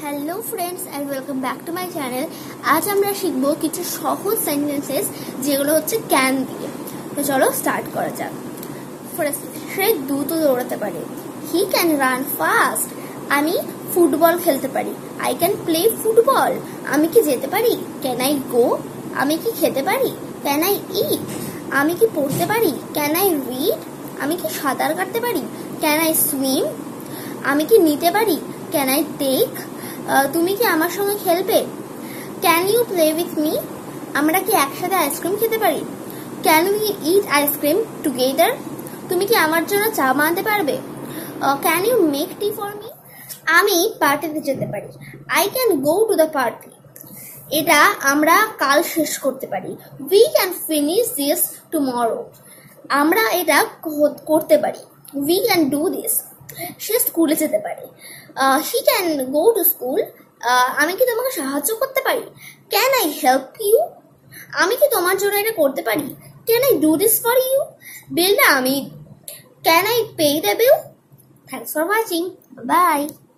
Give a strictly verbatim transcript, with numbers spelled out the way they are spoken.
Hello friends and welcome back to my channel. আজ আমরা শিখবো কিছু সহজ সেন্টেন্সেস যেগুলো হচ্ছে ক্যান দিয়ে। তো চলো স্টার্ট করা যাক। ফার্স্ট, সে দ্রুত দৌড়াতে পারে। He can run fast. আমি ফুটবল খেলতে পারি। I can play football. আমি কি যেতে পারি? Can I go. আমি কি খেতে পারি? Can I eat. আমি কি পড়তে পারি? Can I read. আমি কি সাঁতার কাটতে পারি? Can I swim. আমি কি নিতে পারি? Can I take. তুমি কি আমার সঙ্গে খেলবে? Can you play with me. আমরা কি একসাথে আইসক্রিম খেতে পারি? Can we eat ice cream together. তুমি কি আমার জন্য চা বানাতে পারবে? Can you make tea for me. আমি পার্টিতে যেতে পারি। I can go to the party. এটা আমরা কাল শেষ করতে পারি। We can finish this tomorrow. আমরা এটা করতে পারি। We can do this. সে স্কুলে যেতে পারে। He can go to school. আমি কি তোমাকে সাহায্য করতে পারি? Can I help you. আমি কি তোমার জন্য এটা করতে পারি? Can I do this for you. বিলটা আমি। Can I pay the bill. Thanks for watching. By.